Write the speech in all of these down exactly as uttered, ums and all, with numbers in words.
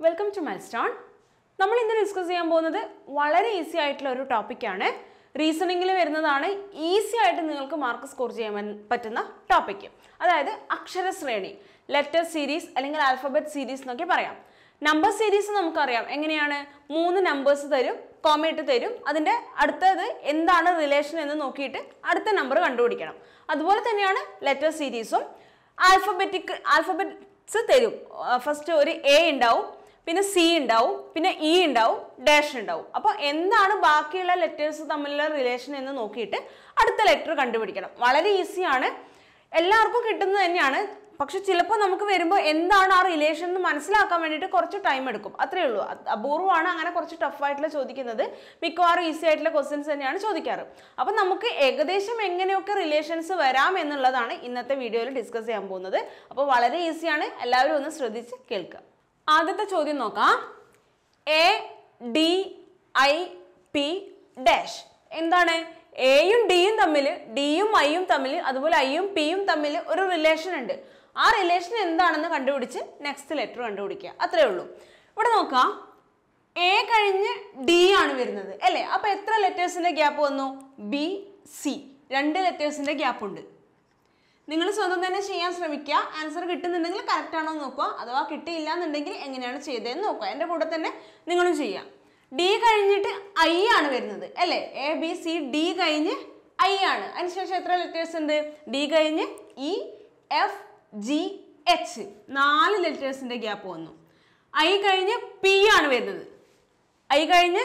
Welcome to milestone. നമ്മൾ ഇന്ന് discuss ചെയ്യാൻ പോകുന്നത് വളരെ ഈസി ആയിട്ടുള്ള ഒരു ടോപ്പിക്കാണ്. റീസണിങ്ങിൽ വരുന്നതാണ്. ഈസി ആയിട്ട് നിങ്ങൾക്ക് മാർക്ക് സ്കോർ ചെയ്യാൻ പറ്റുന്ന ടോപ്പിക്ക്. അതായത് അക്ഷരശ്രേണി, ലെറ്റർ സീരീസ് അല്ലെങ്കിൽ ആൽഫബറ്റ് സീരീസ് എന്നൊക്കെ പറയാം. നമ്പർ സീരീസ് നമുക്കറിയാം എങ്ങനെയാണ്. മൂന്ന് നമ്പേഴ്സ് തരും, കോമയിട്ട് തരും, അതിൻ്റെ അടുത്തത് എന്താണ് റിലേഷൻ എന്ന് നോക്കിയിട്ട് അടുത്ത നമ്പർ കണ്ടുപിടിക്കണം. അതുപോലെ തന്നെയാണ് ലെറ്റർ സീരീസും. ആൽഫബറ്റിക് ആൽഫബറ്റ്സ് തരും. ഫസ്റ്റ് ഒരു എ ഉണ്ടാവും, പിന്നെ സി ഉണ്ടാവും, പിന്നെ ഇ ഉണ്ടാവും, ഡാഷ് ഉണ്ടാവും. അപ്പോൾ എന്താണ് ബാക്കിയുള്ള ലെറ്റേഴ്സ് തമ്മിലുള്ള റിലേഷൻ എന്ന് നോക്കിയിട്ട് അടുത്ത ലെറ്റർ കണ്ടുപിടിക്കണം. വളരെ ഈസിയാണ്, എല്ലാവർക്കും കിട്ടുന്നത് തന്നെയാണ്. പക്ഷെ ചിലപ്പോൾ നമുക്ക് വരുമ്പോൾ എന്താണ് ആ റിലേഷൻ എന്ന് മനസ്സിലാക്കാൻ വേണ്ടിയിട്ട് കുറച്ച് ടൈം എടുക്കും, അത്രയേ ഉള്ളൂ. അപൂർവമാണ് അങ്ങനെ കുറച്ച് ടഫായിട്ടുള്ള ചോദിക്കുന്നത്. മിക്കവാറും ഈസി ആയിട്ടുള്ള ക്വസ്റ്റ്യൻസ് തന്നെയാണ് ചോദിക്കാറ്. അപ്പം നമുക്ക് ഏകദേശം എങ്ങനെയൊക്കെ റിലേഷൻസ് വരാം എന്നുള്ളതാണ് ഇന്നത്തെ വീഡിയോയിൽ ഡിസ്കസ് ചെയ്യാൻ പോകുന്നത്. അപ്പോൾ വളരെ ഈസിയാണ്, എല്ലാവരും ഒന്ന് ശ്രദ്ധിച്ച് കേൾക്കുക. ആദ്യത്തെ ചോദ്യം നോക്കാം. A D I P dash എന്താണ്? എയും ഡിയും തമ്മിൽ, ഡിയും ഐയും തമ്മിൽ, അതുപോലെ ഐയും പിയും തമ്മിൽ ഒരു റിലേഷൻ ഉണ്ട്. ആ റിലേഷൻ എന്താണെന്ന് കണ്ടുപിടിച്ച് നെക്സ്റ്റ് ലെറ്റർ കണ്ടുപിടിക്കുക, അത്രേ ഉള്ളൂ. ഇവിടെ നോക്കാം, എ കഴിഞ്ഞ് ഡി ആണ് വരുന്നത് അല്ലേ? അപ്പൊ എത്ര ലെറ്റേഴ്സിന്റെ ഗ്യാപ്പ് വന്നു? ബി സി, രണ്ട് ലെറ്റേഴ്സിന്റെ ഗ്യാപ്പ് ഉണ്ട്. നിങ്ങൾ സ്വന്തം തന്നെ ചെയ്യാൻ ശ്രമിക്കുക. ആൻസർ കിട്ടുന്നുണ്ടെങ്കിൽ കറക്റ്റ് ആണോ എന്ന് നോക്കുക, അഥവാ കിട്ടിയില്ല എന്നുണ്ടെങ്കിൽ എങ്ങനെയാണ് ചെയ്തതെന്ന് നോക്കുക. എൻ്റെ കൂടെ തന്നെ നിങ്ങളും ചെയ്യാം. ഡി കഴിഞ്ഞിട്ട് ഐ ആണ് വരുന്നത് അല്ലേ? എ ബി സി ഡി കഴിഞ്ഞ് ഐ ആണ്. അതിനുശേഷം എത്ര ലെറ്റേഴ്സ് ഉണ്ട്? ഡി കഴിഞ്ഞ് ഇ എഫ് ജി എച്ച്, നാല് ലെറ്റേഴ്സിന്റെ ഗ്യാപ്പ് വന്നു. ഐ കഴിഞ്ഞ് പി ആണ് വരുന്നത്. ഐ കഴിഞ്ഞ്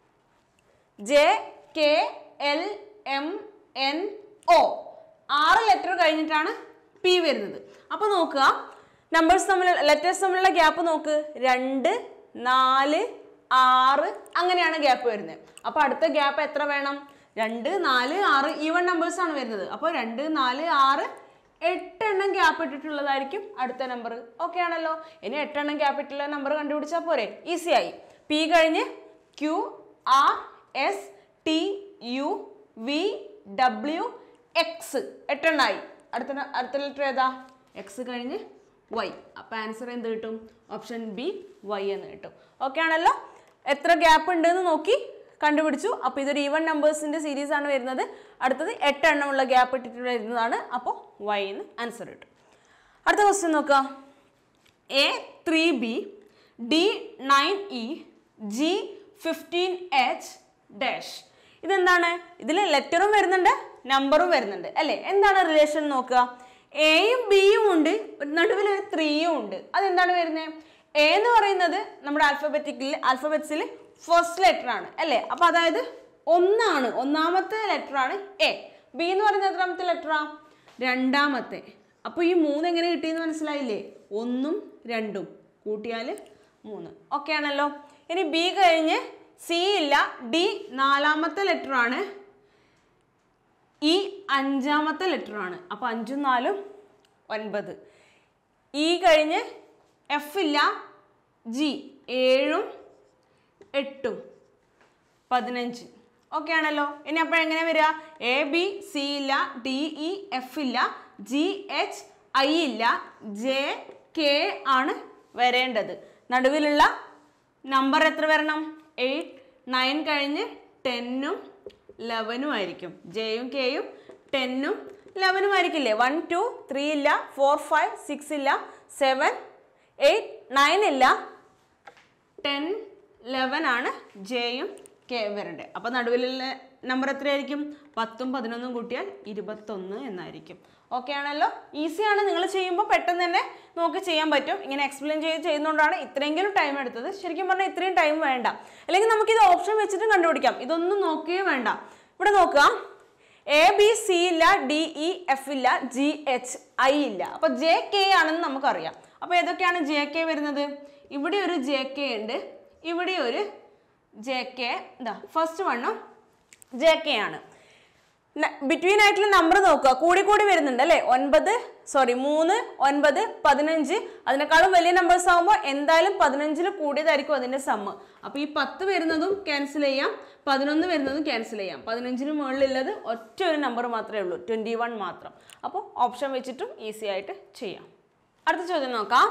J K L M N O, ആറ് ലെറ്റർ കഴിഞ്ഞിട്ടാണ് പി വരുന്നത്. അപ്പൊ നോക്കുക, നമ്പേഴ്സ് തമ്മിലുള്ള ലെറ്റേഴ്സ് തമ്മിലുള്ള ഗ്യാപ്പ് നോക്ക്. രണ്ട്, നാല്, ആറ്, അങ്ങനെയാണ് ഗ്യാപ്പ് വരുന്നത്. അപ്പൊ അടുത്ത ഗ്യാപ്പ് എത്ര വേണം? രണ്ട്, നാല്, ആറ്, ഈവൺ നമ്പേഴ്സ് ആണ് വരുന്നത്. അപ്പോൾ രണ്ട്, നാല്, ആറ്, എട്ടെണ്ണം ഗ്യാപ്പ് ഇട്ടിട്ടുള്ളതായിരിക്കും അടുത്ത നമ്പർ. ഓക്കെ ആണല്ലോ? ഇനി എട്ടെണ്ണം ഗ്യാപ്പ് ഇട്ടുള്ള നമ്പർ കണ്ടുപിടിച്ചാൽ പോരെ? ഈസി ആയി. പി കഴിഞ്ഞ് Q R S T U V W X, എട്ടെണ്ണായി. അടുത്ത അടുത്ത ലെറ്റർ ഏതാ? എക്സ് കഴിഞ്ഞ് വൈ. അപ്പൊ ആൻസർ എന്ത് കിട്ടും? ഓപ്ഷൻ ബി വൈ എന്ന് കിട്ടും. ഓക്കെ ആണല്ലോ? എത്ര ഗ്യാപ്പ് ഉണ്ട് എന്ന് നോക്കി കണ്ടുപിടിച്ചു. അപ്പൊ ഇതൊരു ഈവൺ നമ്പേഴ്സിന്റെ സീരീസ് ആണ് വരുന്നത്. അടുത്തത് എട്ടെണ്ണമുള്ള ഗ്യാപ്പ് ഇട്ടിട്ട് വരുന്നതാണ്. അപ്പോൾ വൈ എന്ന് ആൻസർ കിട്ടും. അടുത്ത ക്വസ്റ്റ്യൻ നോക്കുക. A three B D nine E G fifteen H dash. ഇതെന്താണ്? ഇതിൽ ലെറ്ററും വരുന്നുണ്ട്, നമ്പറും വരുന്നുണ്ട് അല്ലേ? എന്താണ് റിലേഷൻ നോക്കുക. എയും ബിയും ഉണ്ട്, നടുവിൽ ഒരു ത്രീയും ഉണ്ട്. അതെന്താണ് വരുന്നത്? എ എന്ന് പറയുന്നത് നമ്മുടെ ആൽഫബറ്റിക്കിൽ ആൽഫബറ്റ്സിൽ ഫസ്റ്റ് ലെറ്റർ ആണ് അല്ലേ? അപ്പൊ അതായത് ഒന്നാണ്, ഒന്നാമത്തെ ലെറ്റർ ആണ് എ. ബി എന്ന് പറയുന്നത് എത്രാമത്തെ ലെറ്ററാ? രണ്ടാമത്തെ. അപ്പൊ ഈ മൂന്ന് എങ്ങനെ കിട്ടിയെന്ന് മനസ്സിലായില്ലേ? ഒന്നും രണ്ടും കൂട്ടിയാൽ മൂന്ന്. ഓക്കെ ആണല്ലോ? ഇനി ബി കഴിഞ്ഞ് സി ഇല്ല, ഡി നാലാമത്തെ ലെറ്റർ ആണ്, ഇ അഞ്ചാമത്തെ ലെറ്റർ ആണ്. അപ്പൊ അഞ്ചും നാലും ഒൻപത്. ഇ കഴിഞ്ഞ് എഫ് ഇല്ല, ജി ഏഴും എട്ടും പതിനഞ്ച്. ഓക്കെ ആണല്ലോ? ഇനി അപ്പോൾ എങ്ങനെ വരിക? എ ബി സി ഇല്ല, ഡി ഇ എഫ് ഇല്ല, ജി എച്ച് ഐ ഇല്ല, ജെ കെ ആണ് വരേണ്ടത്. നടുവിലുള്ള നമ്പർ എത്ര വരണം? എയ്റ്റ്. നയൻ കഴിഞ്ഞ് ടെന്നും ലെവനും ആയിരിക്കും. ജെയും കെയും ടെന്നും ലെവനും ആയിരിക്കില്ലേ? വൺ ടു ത്രീ ഇല്ല, ഫോർ ഫൈവ് സിക്സ് ഇല്ല, സെവൻ എയ്റ്റ് നയൻ ഇല്ല, ടെൻ ലെവൻ ആണ് ജെയും കെ വരേണ്ടത്. അപ്പം നടുവിലുള്ള നമ്പർ എത്രയായിരിക്കും? പത്തും പതിനൊന്നും കൂട്ടിയാൽ ഇരുപത്തൊന്ന് എന്നായിരിക്കും. ഓക്കെ ആണല്ലോ? ഈസിയാണ്. നിങ്ങൾ ചെയ്യുമ്പോൾ പെട്ടെന്ന് തന്നെ നോക്കി ചെയ്യാൻ പറ്റും. ഇങ്ങനെ എക്സ്പ്ലെയിൻ ചെയ്ത് ചെയ്യുന്നതുകൊണ്ടാണ് ഇത്രയെങ്കിലും ടൈം എടുത്തത്. ശരിക്കും പറഞ്ഞാൽ ഇത്രയും ടൈം വേണ്ട. അല്ലെങ്കിൽ നമുക്കിത് ഓപ്ഷൻ വെച്ചിട്ടും കണ്ടുപിടിക്കാം. ഇതൊന്നും നോക്കുകയേ വേണ്ട. ഇവിടെ നോക്കുക, എ ബി സി ഇല്ല, ഡി ഇ എഫ് ഇല്ല, ജി എച്ച് ഐ ഇല്ല. അപ്പൊ ജെ കെ ആണെന്ന് നമുക്കറിയാം. അപ്പൊ ഏതൊക്കെയാണ് ജെ കെ വരുന്നത്? ഇവിടെ ഒരു ജെ കെ ഉണ്ട്, ഇവിടെ ഒരു ജെ കെ. എന്താ ഫസ്റ്റ് വണ്ണും ജെ കെ ആണ്. ബിറ്റ്വീൻ ആയിട്ടുള്ള നമ്പർ നോക്കുക, കൂടി കൂടി വരുന്നുണ്ട് അല്ലേ? ഒൻപത് സോറി മൂന്ന്, ഒൻപത്, പതിനഞ്ച്. അതിനേക്കാളും വലിയ നമ്പേഴ്സ് ആകുമ്പോൾ എന്തായാലും പതിനഞ്ചിൽ കൂടിയതായിരിക്കും അതിന്റെ സമ്മ്. അപ്പൊ ഈ പത്ത് വരുന്നതും ക്യാൻസൽ ചെയ്യാം, പതിനൊന്ന് വരുന്നതും ക്യാൻസൽ ചെയ്യാം. പതിനഞ്ചിന് മുകളിലുള്ളത് ഒറ്റ ഒരു നമ്പർ മാത്രമേ ഉള്ളൂ, ട്വന്റി വൺ മാത്രം. അപ്പോൾ ഓപ്ഷൻ വെച്ചിട്ടും ഈസി ആയിട്ട് ചെയ്യാം. അടുത്ത ചോദ്യം നോക്കാം.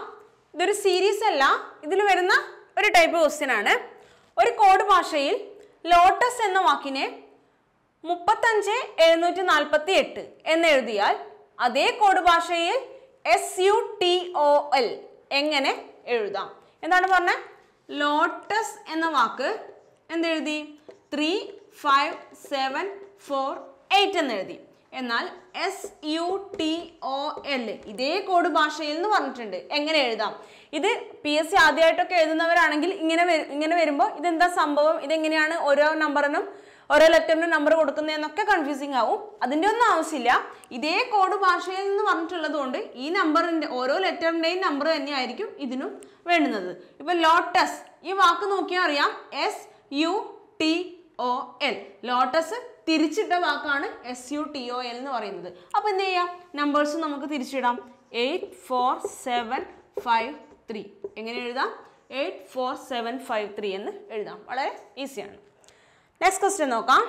ഇതൊരു സീരീസ് അല്ല, ഇതിൽ വരുന്ന ഒരു ടൈപ്പ് ക്വസ്റ്റ്യൻ ആണ്. ഒരു കോഡ് ഭാഷയിൽ ലോട്ടസ് എന്ന വാക്കിനെ മുപ്പത്തഞ്ച് എഴുന്നൂറ്റി നാൽപ്പത്തി എട്ട് എന്നെഴുതിയാൽ അതേ കോഡ് ഭാഷയിൽ S U T O L എങ്ങനെ എഴുതാം? എന്താണ് പറഞ്ഞത്? ലോട്ടസ് എന്ന വാക്ക് എന്തെഴുതി? Three five seven four eight എന്നെഴുതി. എന്നാൽ S U T O L ഇതേ കോഡ് ഭാഷയിൽ എന്ന് പറഞ്ഞിട്ടുണ്ട്. എങ്ങനെ എഴുതാം? ഇത് പി എസ് സി ആദ്യമായിട്ടൊക്കെ എഴുതുന്നവരാണെങ്കിൽ ഇങ്ങനെ ഇങ്ങനെ വരുമ്പോൾ ഇതെന്താ സംഭവം, ഇതെങ്ങനെയാണ് ഓരോ നമ്പറിനും ഓരോ ലെറ്ററിനും നമ്പർ കൊടുക്കുന്നതെന്നൊക്കെ കൺഫ്യൂസിങ് ആവും. അതിൻ്റെ ഒന്നും ആവശ്യമില്ല. ഇതേ കോഡ് ഭാഷയിൽ നിന്ന് പറഞ്ഞിട്ടുള്ളത് കൊണ്ട് ഈ നമ്പറിൻ്റെ ഓരോ ലെറ്ററിൻ്റെയും നമ്പർ തന്നെയായിരിക്കും ഇതിനും വേണ്ടുന്നത്. ഇപ്പം ലോട്ടസ് ഈ വാക്ക് നോക്കിയാൽ അറിയാം, S U T O L. Lotus തിരിച്ചിട്ട വാക്കാണ് S U T O L എന്ന് പറയുന്നത്. അപ്പോൾ എന്ത് ചെയ്യാം? നമ്പേഴ്സ് നമുക്ക് തിരിച്ചിടാം. Eight four seven five three എങ്ങനെ എഴുതാം? Eight four seven five three എന്ന് എഴുതാം. വളരെ ഈസിയാണ്. നെക്സ്റ്റ് ക്വസ്റ്റ്യൻ നോക്കാം.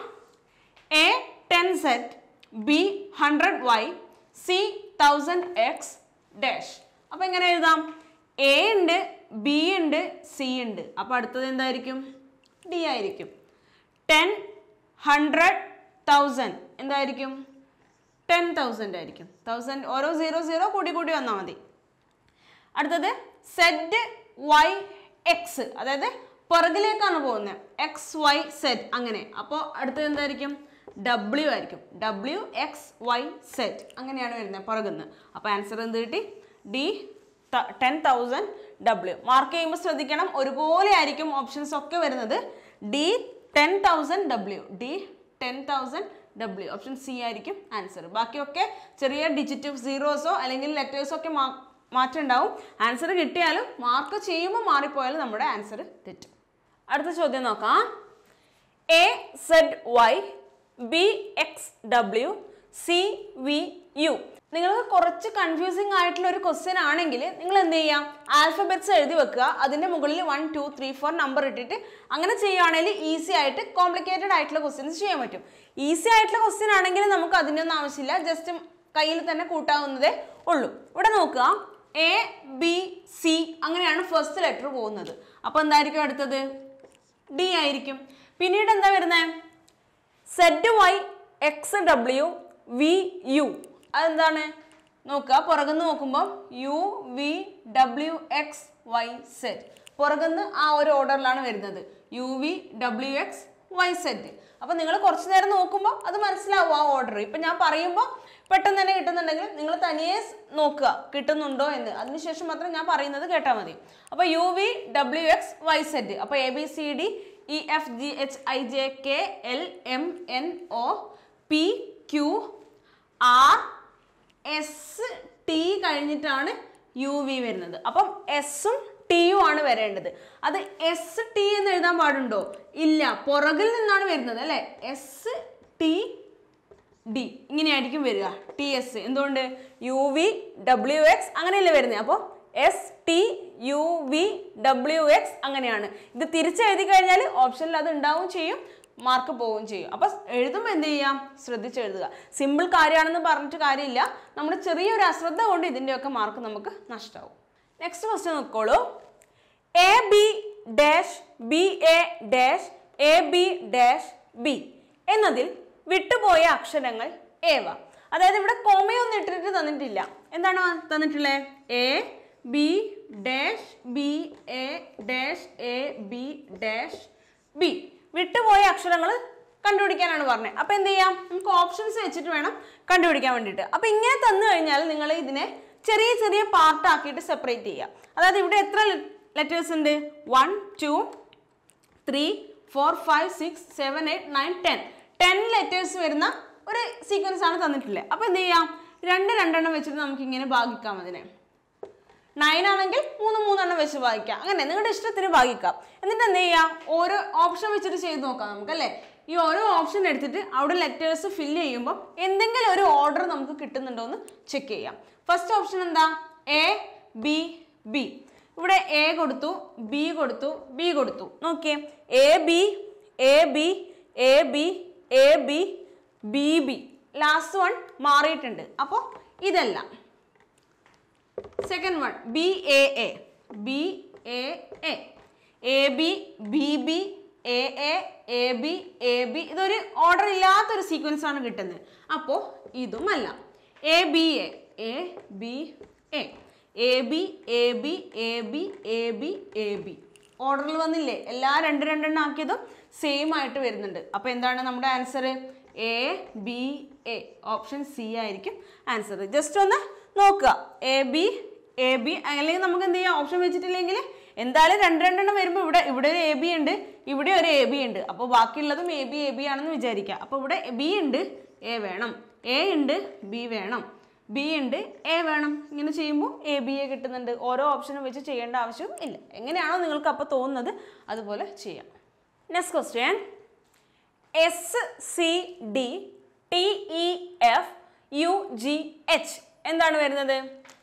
A ten Z, B hundred Y, C thousand X dash. അപ്പോൾ എങ്ങനെ എഴുതാം? എ ഉണ്ട്, ബി ഉണ്ട്, സി ഉണ്ട്. അപ്പോൾ അടുത്തത് എന്തായിരിക്കും? ഡി ആയിരിക്കും. ടെൻ, ഹൺഡ്രഡ്, തൗസൻഡ് എന്തായിരിക്കും? ടെൻ തൗസൻഡ് ആയിരിക്കും. തൗസൻഡ് ഓരോ സീറോ സീറോ കൂടി കൂടി വന്നാൽ മതി. അടുത്തത് സെഡ് വൈ എക്സ്, അതായത് പുറകിലേക്കാണ് പോകുന്നത്. എക്സ് വൈ സെഡ് അങ്ങനെ. അപ്പോൾ അടുത്തത് എന്തായിരിക്കും? ഡബ്ല്യു ആയിരിക്കും. ഡബ്ല്യു എക്സ് വൈ സെഡ് അങ്ങനെയാണ് വരുന്നത് പുറകുന്ന്. അപ്പോൾ ആൻസർ എന്ത് കിട്ടി? D ten thousand W. Mark ചെയ്യുമ്പോൾ ശ്രദ്ധിക്കണം, ഒരുപോലെ ആയിരിക്കും ഓപ്ഷൻസ് ഒക്കെ വരുന്നത്. D ten thousand W, D ten thousand W. Option C ആയിരിക്കും ആൻസർ. ബാക്കിയൊക്കെ ചെറിയ ഡിജിറ്റ് സീറോസോ അല്ലെങ്കിൽ ലെറ്റേഴ്സോ ഒക്കെ മാ മാറ്റം ഉണ്ടാവും. ആൻസർ കിട്ടിയാലും മാർക്ക് ചെയ്യുമ്പോൾ മാറിപ്പോയാലും നമ്മുടെ ആൻസർ തെറ്റും. അടുത്ത ചോദ്യം നോക്കാം. A Z Y, B X W, C V U. നിങ്ങൾക്ക് കുറച്ച് കൺഫ്യൂസിങ് ആയിട്ടുള്ള ഒരു ക്വസ്റ്റ്യൻ ആണെങ്കിൽ നിങ്ങൾ എന്ത് ചെയ്യാം? ആൽഫബറ്റ്സ് എഴുതി വെക്കുക. അതിൻ്റെ മുകളിൽ one two three four number ഇട്ടിട്ട് അങ്ങനെ ചെയ്യുകയാണെങ്കിൽ ഈസി ആയിട്ട് കോംപ്ലിക്കേറ്റഡ് ആയിട്ടുള്ള ക്വസ്റ്റ്യൻസ് ചെയ്യാൻ പറ്റും. ഈസി ആയിട്ടുള്ള ക്വസ്റ്റ്യൻ ആണെങ്കിൽ നമുക്ക് അതിൻ്റെ ഒന്നും ആവശ്യമില്ല, ജസ്റ്റ് കയ്യിൽ തന്നെ കൂട്ടാവുന്നതേ ഉള്ളൂ. ഇവിടെ നോക്കുക, എ ബി സി അങ്ങനെയാണ് ഫസ്റ്റ് ലെറ്റർ പോകുന്നത്. അപ്പോൾ എന്തായിരിക്കും അടുത്തത്? ഡി ആയിരിക്കും. പിന്നീട് എന്താ വരുന്നത്? Z Y X W V U. അതെന്താണ് നോക്കുക, പുറകുന്ന് നോക്കുമ്പോൾ U V W X Y Z. പുറകുന്ന് ആ ഒരു ഓർഡറിലാണ് വരുന്നത്, U V W X Y Z. അപ്പോൾ നിങ്ങൾ കുറച്ച് നേരം നോക്കുമ്പോൾ അത് മനസ്സിലാവും ആ ഓർഡർ. ഇപ്പം ഞാൻ പറയുമ്പോൾ പെട്ടെന്ന് തന്നെ കിട്ടുന്നുണ്ടെങ്കിൽ നിങ്ങൾ തനിയെ നോക്കുക കിട്ടുന്നുണ്ടോ എന്ന്. അതിനുശേഷം മാത്രം ഞാൻ പറയുന്നത് കേട്ടാൽ മതി. അപ്പോൾ U V W X Y Z. അപ്പോൾ A B C D E F G H I J K L M N O P Q R S T കഴിഞ്ഞിട്ടാണ് യു വി വരുന്നത്. അപ്പം എസും ടിയും ആണ് വരേണ്ടത്. അത് എസ് ടി എന്ന് എഴുതാൻ പാടുണ്ടോ? ഇല്ല, പുറകിൽ നിന്നാണ് വരുന്നത് അല്ലേ. എസ് ടി ഡി ഇങ്ങനെയായിരിക്കും വരിക. ടി എസ് എന്തുകൊണ്ട്? യു വി ഡബ്ല്യു എക്സ് അങ്ങനെയല്ലേ വരുന്നത്. അപ്പോൾ S T U V W X അങ്ങനെയാണ്. ഇത് തിരിച്ചെഴുതി കഴിഞ്ഞാൽ ഓപ്ഷനിൽ അത് ഉണ്ടാവും ചെയ്യും, മാർക്ക് പോവുകയും ചെയ്യും. അപ്പോൾ എഴുതുമ്പോൾ എന്ത് ചെയ്യാം? ശ്രദ്ധിച്ചെഴുതുക. സിമ്പിൾ കാര്യമാണെന്ന് പറഞ്ഞിട്ട് കാര്യമില്ല, നമ്മുടെ ചെറിയൊരു അശ്രദ്ധ കൊണ്ട് ഇതിൻ്റെയൊക്കെ മാർക്ക് നമുക്ക് നഷ്ടമാവും. നെക്സ്റ്റ് ക്വസ്റ്റ്യൻ നോക്കോളൂ. A B dash B A dash A B dash B എന്നതിൽ വിട്ടുപോയ അക്ഷരങ്ങൾ ഏവ? അതായത് ഇവിടെ കോമയൊന്നും ഇട്ടിട്ട് തന്നിട്ടില്ല. എന്താണ് തന്നിട്ടുള്ളത്? A B dash B A dash A B dash B. വിട്ടുപോയ അക്ഷരങ്ങൾ കണ്ടുപിടിക്കാനാണ് പറഞ്ഞത്. അപ്പോൾ എന്ത് ചെയ്യാം? നമുക്ക് ഓപ്ഷൻസ് വെച്ചിട്ട് വേണം കണ്ടുപിടിക്കാൻ വേണ്ടിയിട്ട്. അപ്പോൾ ഇങ്ങനെ തന്നു കഴിഞ്ഞാൽ നിങ്ങൾ ഇതിനെ ചെറിയ ചെറിയ പാർട്ടാക്കിയിട്ട് സെപ്പറേറ്റ് ചെയ്യുക. അതായത് ഇവിടെ എത്ര ലെറ്റേഴ്സ് ഉണ്ട്? One two three four five six seven eight nine ten ten letters വരുന്ന ഒരു സീക്വൻസ് ആണ് തന്നിട്ടുള്ളത്. അപ്പോൾ എന്ത് ചെയ്യാം? രണ്ട് രണ്ടെണ്ണം വെച്ചിട്ട് നമുക്ക് ഇങ്ങനെ ഭാഗിക്കാം. അതിനെ നയൻ ആണെങ്കിൽ മൂന്ന് മൂന്നെണ്ണം വെച്ച് ഭാഗിക്കാം. അങ്ങനെ നിങ്ങളുടെ ഇഷ്ടത്തിന് ഭാഗിക്കാം. എന്നിട്ട് എന്ത് ചെയ്യാം? ഓരോ ഓപ്ഷൻ വെച്ചിട്ട് ചെയ്ത് നോക്കാം നമുക്ക് അല്ലേ. ഈ ഓരോ ഓപ്ഷൻ എടുത്തിട്ട് അവിടെ ലെറ്റേഴ്സ് ഫില്ല് ചെയ്യുമ്പോൾ എന്തെങ്കിലും ഒരു ഓർഡർ നമുക്ക് കിട്ടുന്നുണ്ടോ എന്ന് ചെക്ക് ചെയ്യാം. ഫസ്റ്റ് ഓപ്ഷൻ എന്താ? A B B. ഇവിടെ എ കൊടുത്തു, ബി കൊടുത്തു, ബി കൊടുത്തു. നോക്കിയേ, A B A B A B A B B B. Last one മാറിയിട്ടുണ്ട്. അപ്പോൾ ഇതല്ല. Second one B A A. B A A, A B B B A A A B A B, ഇതൊരു order ഇല്ലാത്തൊരു sequence ആണ് കിട്ടുന്നത്. അപ്പോൾ ഇതുമല്ല. A B A A B A A B A B A B A B A B ഓർഡറിൽ വന്നില്ലേ? എല്ലാ രണ്ട് രണ്ടെണ്ണം ആക്കിയതും സെയിം ആയിട്ട് വരുന്നുണ്ട്. അപ്പോൾ എന്താണ് നമ്മുടെ answer? A B A, option C ആയിരിക്കും ആൻസർ. ജസ്റ്റ് ഒന്ന് നോക്കുക. എ ബി എ ബി, അല്ലെങ്കിൽ നമുക്ക് എന്ത് ചെയ്യാം? ഓപ്ഷൻ വെച്ചിട്ടില്ലെങ്കിൽ എന്തായാലും രണ്ട് രണ്ടെണ്ണം വരുമ്പോൾ ഇവിടെ ഇവിടെ ഒരു എ ബി ഉണ്ട്, ഇവിടെ ഒരു എ ബി ഉണ്ട്. അപ്പോൾ ബാക്കിയുള്ളതും എ ബി എ ബി ആണെന്ന് വിചാരിക്കുക. അപ്പോൾ ഇവിടെ ബി ഉണ്ട്, എ വേണം, എ ഉണ്ട്, ബി വേണം, ബി ഉണ്ട്, എ വേണം. ഇങ്ങനെ ചെയ്യുമ്പോൾ എ ബി എ കിട്ടുന്നുണ്ട്. ഓരോ ഓപ്ഷനും വെച്ച് ചെയ്യേണ്ട ആവശ്യം ഇല്ല. എങ്ങനെയാണോ നിങ്ങൾക്ക് അപ്പോൾ തോന്നുന്നത് അതുപോലെ ചെയ്യാം. Next question. S C D T E F U G H എന്താണ് വരുന്നത്?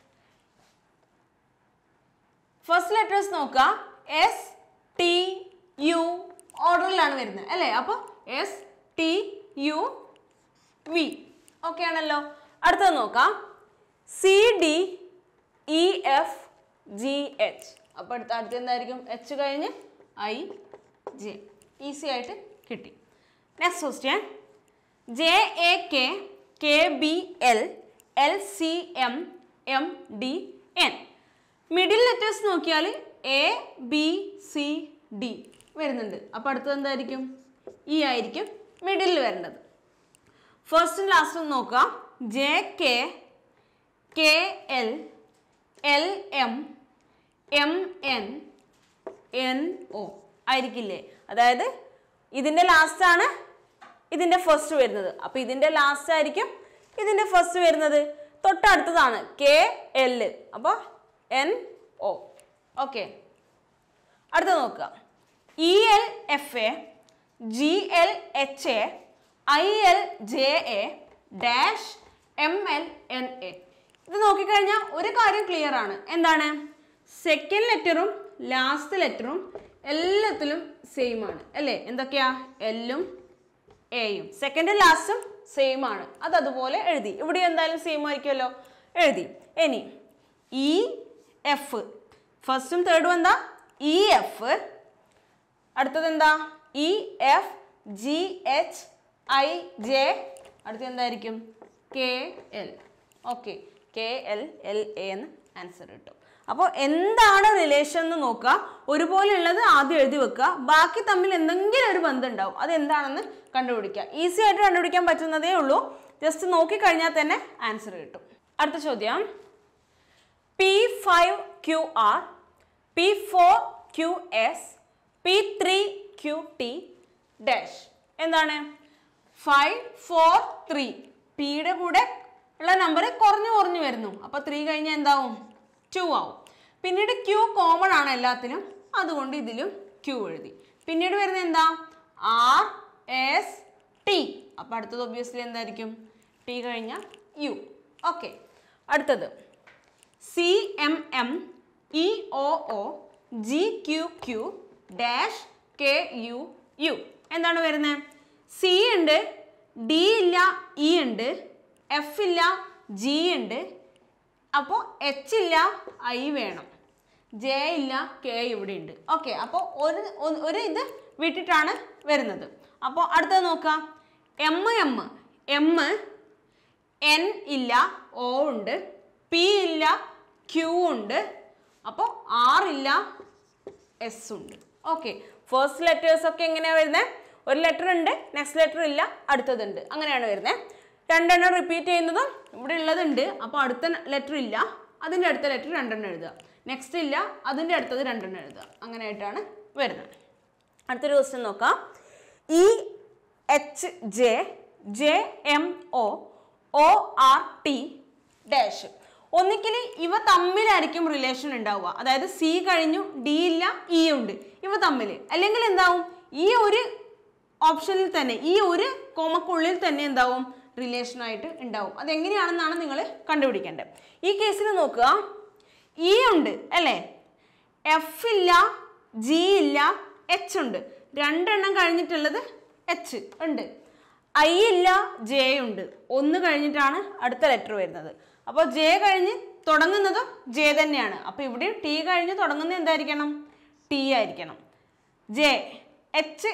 ഫസ്റ്റ് ലെറ്റേഴ്സ് നോക്കുക. എസ് ടി യു ഓർഡറിലാണ് വരുന്നത് അല്ലേ? അപ്പോൾ S T U V okay ആണല്ലോ. അടുത്തത് നോക്കാം. C D E F G H. അപ്പോൾ അടുത്ത അടുത്ത് എന്തായിരിക്കും? എച്ച് കഴിഞ്ഞ് ഐ ജെ. ഈസി ആയിട്ട് കിട്ടി. Next question. J A K K B L L C M M D N. Middle letters നോക്കിയാൽ എ ബി സി ഡി വരുന്നുണ്ട്. അപ്പോൾ അടുത്തത് എന്തായിരിക്കും? ഇ ആയിരിക്കും മിഡിലിൽ വരേണ്ടത്. ഫസ്റ്റും ലാസ്റ്റും നോക്കാം. J K K L L M M N N O ആയിരിക്കില്ലേ? അതായത് ഇതിൻ്റെ ലാസ്റ്റാണ് ഇതിൻ്റെ ഫസ്റ്റ് വരുന്നത്. അപ്പോൾ ഇതിൻ്റെ ലാസ്റ്റ് ആയിരിക്കും ഇതിൻ്റെ ഫസ്റ്റ് വരുന്നത്. തൊട്ടടുത്തതാണ് കെ എൽ, അപ്പോൾ എൻ ഒ. ഓക്കെ, അടുത്ത നോക്കുക. E L F A G L H A I L J A dash M L N A. ഇത് നോക്കിക്കഴിഞ്ഞാൽ ഒരു കാര്യം ക്ലിയർ ആണ്. എന്താണ്? സെക്കൻഡ് ലെറ്ററും ലാസ്റ്റ് ലെറ്ററും എല്ലാത്തിലും സെയിം ആണ് അല്ലേ? എന്തൊക്കെയാ? എല്ലും എയും സെക്കൻഡും ലാസ്റ്റും സെയിം ആണ്. അത് അതുപോലെ എഴുതി. ഇവിടെ എന്തായാലും സെയിം ആയിരിക്കുമല്ലോ, എഴുതി. ഇനി ഇ എഫ്, ഫസ്റ്റും തേർഡും എന്താ? E F. അടുത്തത് എന്താ? E F G H I J. അടുത്തത് എന്തായിരിക്കും? K L. Okay, K L L A എന്ന് ആൻസർ കിട്ടും. അപ്പോൾ എന്താണ് റിലേഷൻ എന്ന് നോക്കുക. ഒരുപോലെ ഉള്ളത് ആദ്യം എഴുതി വെക്കുക. ബാക്കി തമ്മിൽ എന്തെങ്കിലും ഒരു ബന്ധം ഉണ്ടാവും. അത് എന്താണെന്ന് കണ്ടുപിടിക്കുക. ഈസി ആയിട്ട് കണ്ടുപിടിക്കാൻ പറ്റുന്നതേ ഉള്ളൂ. ജസ്റ്റ് നോക്കിക്കഴിഞ്ഞാൽ തന്നെ ആൻസർ കിട്ടും. അടുത്ത ചോദ്യം. P five Q R P four Q S P three Q T dash. എന്താണ്? Five four three. പിയുടെ കൂടെ ഉള്ള നമ്പർ കുറഞ്ഞു കുറഞ്ഞു വരുന്നു. അപ്പോൾ ത്രീ കഴിഞ്ഞാൽ എന്താവും? ടു ആവും. പിന്നീട് ക്യൂ കോമൺ ആണ് എല്ലാത്തിനും, അതുകൊണ്ട് ഇതിലും ക്യൂ എഴുതി. പിന്നീട് വരുന്നത് എന്താ? R S T. അപ്പോൾ അടുത്തത് ഒബ്വിയസ്ലി എന്തായിരിക്കും? ടി കഴിഞ്ഞാൽ യു. ഓക്കെ, അടുത്തത് C M M E O O G Q Q dash K U U. എന്താണ് വരുന്നത്? സി ഉണ്ട്, ഡി ഇല്ല, ഇ ഉണ്ട്, എഫ് ഇല്ല, ജി ഉണ്ട്, അപ്പോൾ എച്ച് ഇല്ല, ഐ വേണം, ജെ ഇല്ല, കെ ഇവിടെ ഉണ്ട്. ഓക്കെ, അപ്പോൾ ഒരു ഒരു ഇത് വിട്ടിട്ടാണ് വരുന്നത്. അപ്പോൾ അടുത്തത് നോക്കാം. എം എം എം എൻ ഇല്ല, ഒ ഉണ്ട്, പി ഇല്ല, ക്യൂ ഉണ്ട്, അപ്പോൾ ആർ ഇല്ല, എസ് ഉണ്ട്. ഓക്കെ, ഫസ്റ്റ് ലെറ്റേഴ്സ് ഒക്കെ എങ്ങനെയാണ് വരുന്നത്? ഒരു ലെറ്റർ ഉണ്ട്, നെക്സ്റ്റ് ലെറ്റർ ഇല്ല, അടുത്തതുണ്ട്, അങ്ങനെയാണ് വരുന്നത്. രണ്ടെണ്ണം റിപ്പീറ്റ് ചെയ്യുന്നതും ഇവിടെ ഉള്ളതുണ്ട്. അപ്പോൾ അടുത്ത ലെറ്റർ ഇല്ല, അതിൻ്റെ അടുത്ത ലെറ്റർ രണ്ടെണ്ണം എഴുതുക, നെക്സ്റ്റ് ഇല്ല, അതിൻ്റെ അടുത്തത് രണ്ടെണ്ണം എഴുതുക, അങ്ങനെയായിട്ടാണ് വരുന്നത്. അടുത്തൊരു ക്വസ്റ്റ്യൻ നോക്കാം. E H J J M O O R T dash. ഒന്നിക്കൽ ഇവ തമ്മിലായിരിക്കും റിലേഷൻ ഉണ്ടാവുക. അതായത് സി കഴിഞ്ഞു, ഡി ഇല്ല, ഇ ഉണ്ട്, ഇവ തമ്മിൽ. അല്ലെങ്കിൽ എന്താവും? ഈ ഒരു ഓപ്ഷനിൽ തന്നെ, ഈ ഒരു കോമക്കുള്ളിൽ തന്നെ എന്താവും? റിലേഷൻ ആയിട്ട് ഉണ്ടാവും. അതെങ്ങനെയാണെന്നാണ് നിങ്ങൾ കണ്ടുപിടിക്കേണ്ടത്. ഈ കേസിൽ നോക്കുക, ഇ ഉണ്ട് അല്ലേ, എഫ് ഇല്ല, ജി ഇല്ല, എച്ച് ഉണ്ട്, രണ്ടെണ്ണം കഴിഞ്ഞിട്ടുള്ളത് എച്ച് ഉണ്ട്, ഐ ഇല്ല, ജെ ഉണ്ട്, ഒന്ന് കഴിഞ്ഞിട്ടാണ് അടുത്ത ലെറ്റർ വരുന്നത്. അപ്പോൾ ജെ കഴിഞ്ഞ് തുടങ്ങുന്നതും ജെ തന്നെയാണ്. അപ്പോൾ ഇവിടെ ടി കഴിഞ്ഞ് തുടങ്ങുന്നത് എന്തായിരിക്കണം? ടി ആയിരിക്കണം. ജെ എച്ച്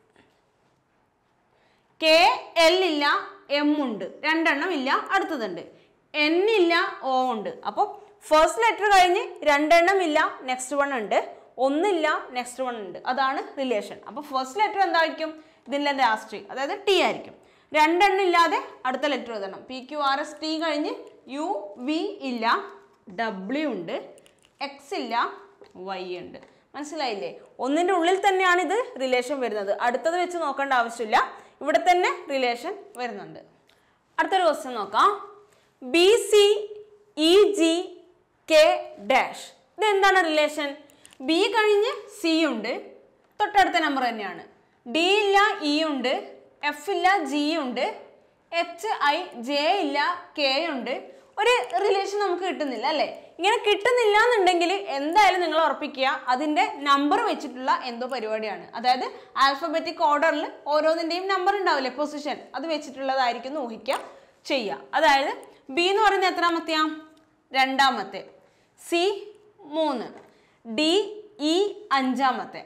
കെ എൽ ഇല്ല, എം ഉണ്ട്, രണ്ടെണ്ണം ഇല്ല, അടുത്തതുണ്ട്. എൻ ഇല്ല, ഒ ഉണ്ട്. അപ്പോൾ ഫസ്റ്റ് ലെറ്റർ കഴിഞ്ഞ് രണ്ടെണ്ണം ഇല്ല, നെക്സ്റ്റ് വൺ ഉണ്ട്. ഒന്നില്ല, നെക്സ്റ്റ് വൺ ഉണ്ട്. അതാണ് റിലേഷൻ. അപ്പോൾ ഫസ്റ്റ് ലെറ്റർ എന്തായിരിക്കും? ഇതിൻ്റെ ലാസ്റ്റ്, അതായത് ടി ആയിരിക്കും. രണ്ടെണ്ണം ഇല്ലാതെ അടുത്ത ലെറ്റർ എഴുതണം. P Q R S T കഴിഞ്ഞ് യു വി ഇല്ല, ഡബ്ല്യു ഉണ്ട്, എക്സ് ഇല്ല, വൈ ഉണ്ട്. മനസ്സിലായില്ലേ? ഒന്നിൻ്റെ ഉള്ളിൽ തന്നെയാണ് ഇത് റിലേഷൻ വരുന്നത്. അടുത്തത് വെച്ച് നോക്കേണ്ട ആവശ്യമില്ല, ഇവിടെ തന്നെ റിലേഷൻ വരുന്നുണ്ട്. അടുത്തൊരു ക്വസ്റ്റ്യൻ നോക്കാം. B C E G K dash, ഇതെന്താണ് റിലേഷൻ? ബി കഴിഞ്ഞ് സി ഉണ്ട്, തൊട്ടടുത്ത നമ്പർ തന്നെയാണ്. ഡി ഇല്ല, ഇ ഉണ്ട്, എഫ് ഇല്ല, ജി ഉണ്ട്, എച്ച് ഐ ജെ ഇല്ല, കെ ഉണ്ട്. ഒരു റിലേഷൻ നമുക്ക് കിട്ടുന്നില്ല അല്ലേ? ഇങ്ങനെ കിട്ടുന്നില്ല എന്നുണ്ടെങ്കിൽ എന്തായാലും നിങ്ങൾ ഉറപ്പിക്കുക അതിൻ്റെ നമ്പർ വെച്ചിട്ടുള്ള എന്തോ പരിപാടിയാണ്. അതായത് ആൽഫബറ്റിക് ഓർഡറിൽ ഓരോന്നിൻ്റെയും നമ്പർ ഉണ്ടാവില്ലേ, പൊസിഷൻ, അത് വെച്ചിട്ടുള്ളതായിരിക്കും എന്ന് ഊഹിക്കുക ചെയ്യുക. അതായത് ബി എന്ന് പറയുന്നത് എത്രാമത്തെയാ? രണ്ടാമത്തെ. സി മൂന്ന്, ഡി ഇ അഞ്ചാമത്തെ,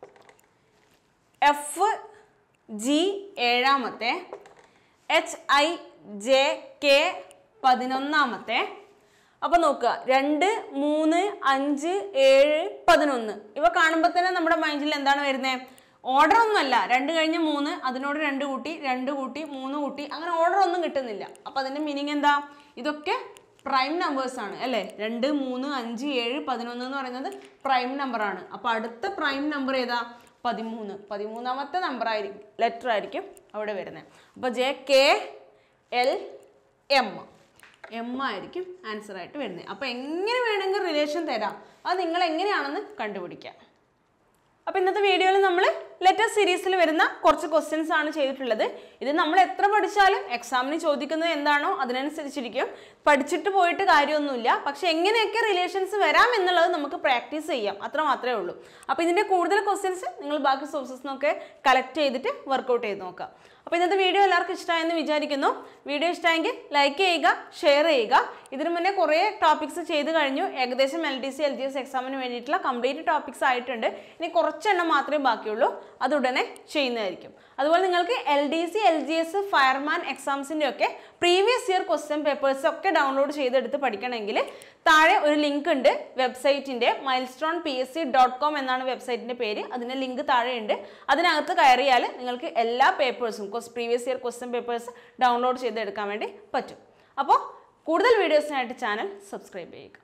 എഫ് ജി ഏഴാമത്തെ, എച്ച് ഐ ജെ കെ പതിനൊന്നാമത്തെ. അപ്പോൾ നോക്കുക, രണ്ട് മൂന്ന് അഞ്ച് ഏഴ് പതിനൊന്ന്, ഇവ കാണുമ്പോൾ തന്നെ നമ്മുടെ മൈൻഡിൽ എന്താണ് വരുന്നത്? ഓർഡർ ഒന്നുമല്ല. രണ്ട് കഴിഞ്ഞ് മൂന്ന്, അതിനോട് രണ്ട് കൂട്ടി, രണ്ട് കൂട്ടി, മൂന്ന് കൂട്ടി, അങ്ങനെ ഓർഡർ ഒന്നും കിട്ടുന്നില്ല. അപ്പോൾ അതിൻ്റെ മീനിങ് എന്താ? ഇതൊക്കെ പ്രൈം നമ്പേഴ്സ് ആണ് അല്ലേ? രണ്ട് മൂന്ന് അഞ്ച് ഏഴ് പതിനൊന്ന് എന്ന് പറയുന്നത് പ്രൈം നമ്പറാണ്. അപ്പോൾ അടുത്ത പ്രൈം നമ്പർ ഏതാ? പതിമൂന്ന്. പതിമൂന്നാമത്തെ നമ്പർ ആയിരിക്കും, ലെറ്റർ ആയിരിക്കും അവിടെ വരുന്നത്. അപ്പോൾ J K L M, M ആയിരിക്കും ആൻസർ ആയിട്ട് വരുന്നത്. അപ്പോൾ എങ്ങനെ വേണമെങ്കിൽ റിലേഷൻ തരാം, അത് നിങ്ങൾ എങ്ങനെയാണെന്ന് കണ്ടുപിടിക്കാം. അപ്പോൾ ഇന്നത്തെ വീഡിയോയിൽ നമ്മൾ ലെറ്റർ സീരീസിൽ വരുന്ന കുറച്ച് ക്വസ്റ്റ്യൻസ് ആണ് ചെയ്തിട്ടുള്ളത്. ഇത് നമ്മൾ എത്ര പഠിച്ചാലും എക്സാമിന് ചോദിക്കുന്നത് എന്താണോ അതിനനുസരിച്ചിരിക്കും. പഠിച്ചിട്ട് പോയിട്ട് കാര്യമൊന്നുമില്ല. പക്ഷെ എങ്ങനെയൊക്കെ റിലേഷൻസ് വരാം എന്നുള്ളത് നമുക്ക് പ്രാക്ടീസ് ചെയ്യാം, അത്ര മാത്രമേ ഉള്ളൂ. അപ്പോൾ ഇതിൻ്റെ കൂടുതൽ ക്വസ്റ്റ്യൻസ് നിങ്ങൾ ബാക്കി സോഴ്സസ് നിന്നൊക്കെ കളക്ട് ചെയ്തിട്ട് വർക്കൗട്ട് ചെയ്ത് നോക്കാം. അപ്പോൾ ഇന്നത്തെ വീഡിയോ എല്ലാവർക്കും ഇഷ്ടമായെന്ന് വിചാരിക്കുന്നു. വീഡിയോ ഇഷ്ടമായെങ്കിൽ ലൈക്ക് ചെയ്യുക, ഷെയർ ചെയ്യുക. ഇതിനു മുന്നേ കുറേ ടോപ്പിക്സ് ചെയ്ത് കഴിഞ്ഞു. ഏകദേശം L D C L G S എക്സാമിന് വേണ്ടിയിട്ടുള്ള കംപ്ലീറ്റ് ടോപ്പിക്സ് ആയിട്ടുണ്ട്. ഇനി കുറച്ചെണ്ണം മാത്രമേ ബാക്കിയുള്ളൂ, അത് ഉടനെ ചെയ്യുന്നതായിരിക്കും. അതുപോലെ നിങ്ങൾക്ക് L D C L G S fireman എക്സാംസിൻ്റെ ഒക്കെ പ്രീവിയസ് ഇയർ ക്വസ്റ്റ്യൻ പേപ്പേഴ്സ് ഒക്കെ ഡൗൺലോഡ് ചെയ്തെടുത്ത് പഠിക്കണമെങ്കിൽ താഴെ ഒരു ലിങ്ക് ഉണ്ട് വെബ്സൈറ്റിൻ്റെ, milestone P S C dot com എന്നാണ് വെബ്സൈറ്റിൻ്റെ പേര്. അതിൻ്റെ ലിങ്ക് താഴെയുണ്ട്. അതിനകത്ത് കയറിയാൽ നിങ്ങൾക്ക് എല്ലാ പേപ്പേഴ്സും previous year question papers download ചെയ്തെടുക്കാൻ വേണ്ടി പറ്റും. അപ്പോൾ കൂടുതൽ വീഡിയോസിനായിട്ട് ചാനൽ സബ്സ്ക്രൈബ് ചെയ്യുക.